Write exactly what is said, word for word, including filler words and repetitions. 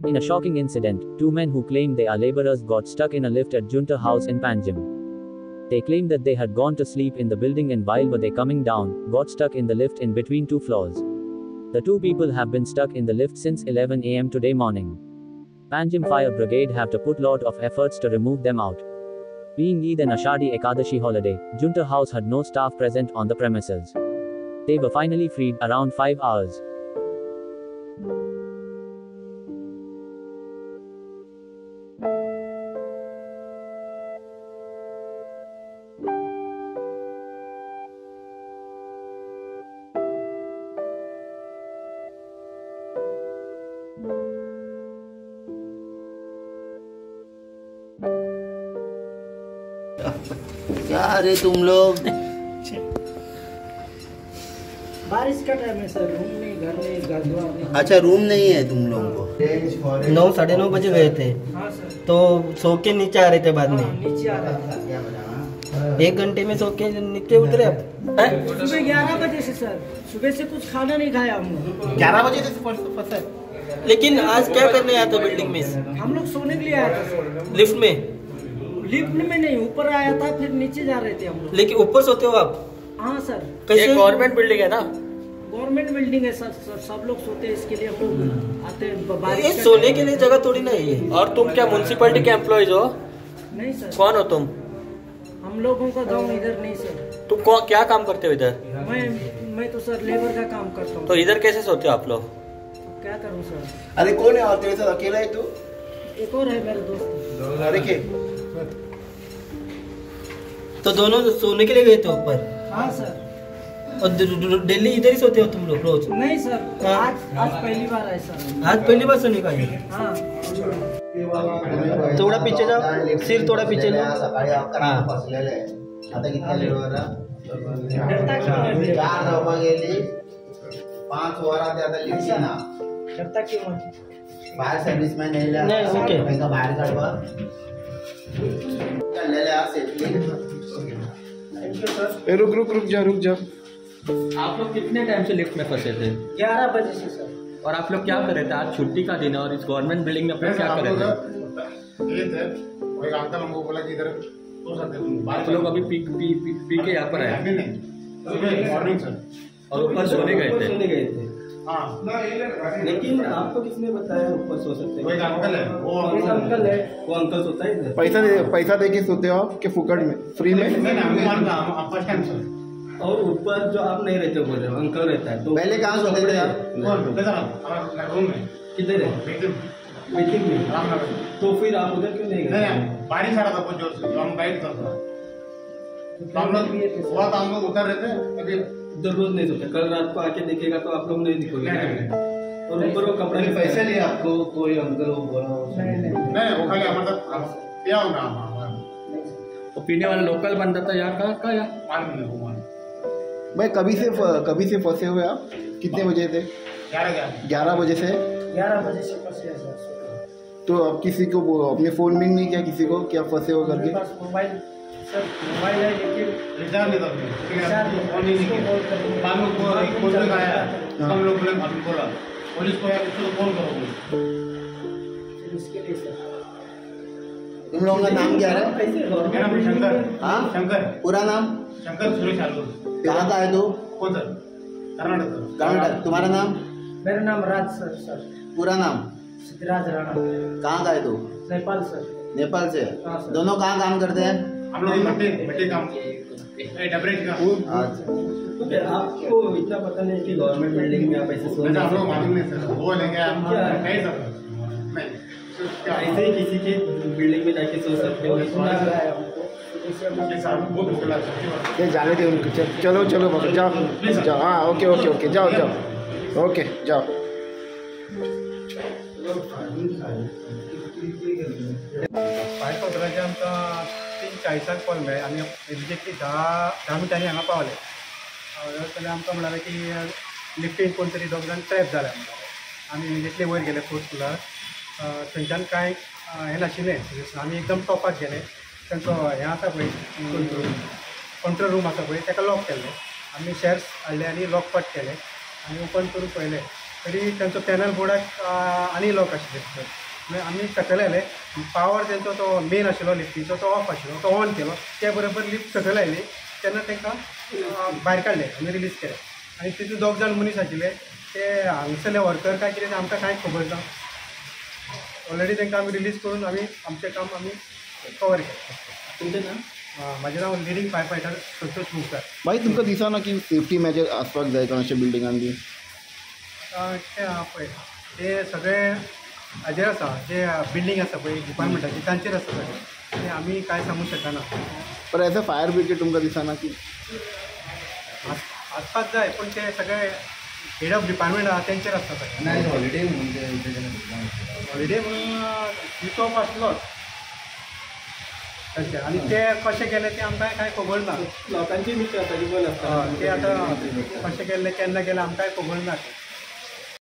In a shocking incident, two men who claimed they are laborers got stuck in a lift at Junta House in Panjim. They claimed that they had gone to sleep in the building and while were they coming down, got stuck in the lift in between two floors. The two people have been stuck in the lift since eleven a m today morning. Panjim Fire Brigade have to put lot of efforts to remove them out. Being Eid and Ashadi Ekadashi holiday, Junta House had no staff present on the premises. They were finally freed around five hours. क्या रे तुम लोग? बारिश का time है sir, room नहीं, घर नहीं, घर नहीं। अच्छा, रूम नहीं है तुम लोगों को? नौ साढ़े नौ बजे गए थे। हाँ सर। तो सो के नीचे आ रहे थे बाद में। हाँ, नीचे आ रहे थे। एक घंटे में सो के नीचे उतरे अब। सुबह ग्यारह बजे से सर, सुबह से कुछ खाना नहीं खाया हम लोग। ग्यारह बजे से फंसा। लेकिन आज क्या करने आया था बिल्डिंग में? हम लोग सोने के लिए आया था सर। लिफ्ट में? लिफ्ट में नहीं, ऊपर आया था, फिर नीचे जा रहे थे हम लोग। लेकिन ऊपर सोते हो आप? हाँ सर। कैसे? गवर्नमेंट बिल्डिंग है ना? गवर्नमेंट बिल्डिंग है सर, सर, सब लोग सोते हैं, इसके लिए हम लोग आते हैं। बारिश सोने के लिए जगह थोड़ी ना है ये। और तुम क्या म्युनिसिपैलिटी के एम्प्लॉइज हो? नहीं सर। कौन हो तुम? हम लोगों का गाँव इधर नहीं सर। तुम क्या काम करते हो इधर? मैं मैं तो सर लेबर का काम करता हूँ। तो इधर कैसे सोते हो आप लोग? क्या करूँ सर? अरे कौन है और तेरे साथ? अकेला है तू? एक और है मेरे दोस्त। देखिए, तो दोनों सोने के लिए गए थे ऊपर? हाँ सर। और दिल्ली इधर ही सोते हो तुम लोग रोज? नहीं सर, आज आज पहली बार आए सर। आज पहली बार सोने का है? हाँ। थोड़ा पीछे जाओ, सिर थोड़ा पीछे लो। हाँ। पाच वरात आता लिफ्ट ना बाहेर सर्व्हिसमॅन नाही बाहेर काढवा रुक रुक रुक जा रुक जा। आप लोग कितने टाइम से लिफ्ट में फंसे थे? ग्यारह बजे से सर। और आप लोग क्या कर रहे थे? आज छुट्टी का दिन है और इस गवर्नमेंट बिल्डिंग में अपने क्या कर रहे थे? ये थे और एक अंकल हमको बोला कि इधर सो सकते तुम। आप लोग अभी पी पी पी, पी के यहाँ पर आए? नहीं, सुबह मॉर्निंग सर। और ऊपर सोने गए थे? सोने गए थे। हाँ। लेकिन आपको किसने बताया ऊपर सो सकते वो एक अंकल है, वो एक अंकल है, वो अंकल सोता है इधर? पैसा दे पैसा दे के सोते हो आप कि फुकट में, फ्री में? नहीं नहीं, हम फर्स्ट टाइम सर। और ऊपर जो आप नहीं रहते बोल रहे हो, अंकल रहता है, तो पहले कहाँ सोते थे आप? रूम में। किधर है? मीटिंग में। तो फिर आप उधर क्यों नहीं गए? नहीं, बारिश आ रहा था बहुत जोर से, हम गाइड कर रहा तो हम लोग हुआ तो हम लोग उतर रहे थे। अभी उधर रोज नहीं सोते, कल रात को आके देखेगा तो आप लोग नहीं दिखोगे। और ऊपर वो कपड़ा नहीं, पैसे लिए आपको कोई अंकल वो बोला? नहीं नहीं, वो खाली हमारे साथ क्या होगा। तो पीने वाला लोकल बंदा था यहाँ का का या भाई कभी से कभी से फंसे हुए आप? कितने बजे थे? ग्यारह ग्यारह बजे से? ग्यारह बजे से फंसे हैं सर। तो अब किसी को अपने फोन में नहीं किया किसी को क्या फंसे हो करके? मोबाइल सर, मोबाइल है लेकिन रिचार्ज नहीं था, फोन नहीं किया। हम लोग को फोन में आया, हम लोग बोले अभी बोला पुलिस को यार इसको फोन करो। इसके लिए सर। तुम लोगों का नाम क्या है? मेरा नाम शंकर। हाँ, शंकर। पूरा नाम? शंकर सुरेश आलू। कहाँ का है तू? कौन सर? कर्नाटक सर। कर्नाटक। तुम्हारा नाम? मेरा नाम राज सर। सर पूरा नाम? सिद्धराज राणा। कहाँ का है तू? नेपाल सर। नेपाल से? हाँ सर। दोनों कहाँ काम करते हैं? हम लोग भट्टी भट्टी काम डबरेज का। अच्छा, आपको इतना पता नहीं कि गवर्नमेंट बिल्डिंग में आप ऐसे सो वैसे हम लोग मालूम नहीं सर, वो लेंगे हम नहीं सर। नहीं ऐसे ही किसी के बिल्डिंग में जाके सो सकते हो? ये जाने दे उनको। चल, चलो चलो बाबा जाओ जाओ। हाँ ओके ओके ओके जाओ जाओ ओके जाओ। फायर पावडराचे आमकां तीन चाळीसाक कॉल मेळ्ळे आनी एक्झॅक्टली धा धा मिनटांनी हांगा पावले। जाल्यार आमकां म्हणाले की लिफ्टीन कोण तरी दोग जाण ट्रॅप जाले म्हणटाले। आमी इमिजिएटली वयर गेले फोर्थ फ्लोरार। थंयच्यान कांय हें नाशिल्लें, आमी एकदम टॉपाक गेले। तांचो हें आसा पळय कंट्रोल रूम आसा पळय ताका लॉक केल्लें। आमी शेर्स हाडले आनी लॉक कट केले आनी ओपन करून पळयलें तरी त्यांचो पॅनल बोर्डाक आनी लॉक आशिल्ले मागीर आमी सकयल आयले पावर तेंचो तो मेन आशिल्लो लिफ्टीचो तो ऑफ आशिल्लो तो ऑन केलो त्या बरोबर लिफ्ट सकयल आयली तेन्ना तांकां भायर काडले आनी रिलीज केले आनी तितून दोग जाण मनीस आशिल्ले ते हांगसरले वर्कर काय कितें आमकां कांय खबर ना ऑलरेडी तांकां आमी रिलीज करून आमी आमचें काम आमी कवर केलें. तुमचें नांव? म्हाजें नांव लिडींग फायर फायटर संतोष मुखार. भाई तुमकां दिसना की सेफ्टी मेजर आसपाक जाय का अशा बिल्डिंगांनी बी? तें आहा पळय ते सगळे हाजेर आसा जे बिल्डींग आसा पळय डिपार्टमेंटाची तांचेर आसा सगळें ते आमी कांय सांगूंक शकना. पर एज अ फायर ब्रिगेड तुमकां दिसना की आसपाक जाय पूण ते सगळे हेड ऑफ डिपार्टमेंट आहा तेंचेर आसता सगळें. हॉलिडे म्हणून हॉलिडे म्हणून स्विच ऑफ आसलोच तशें आनी ते कशें केले ते आमकां कांय खबर ना. लोकांची मित्र आतां बल आसता ते आतां कशें केल्ले केन्ना केलें आमकांय खबर ना.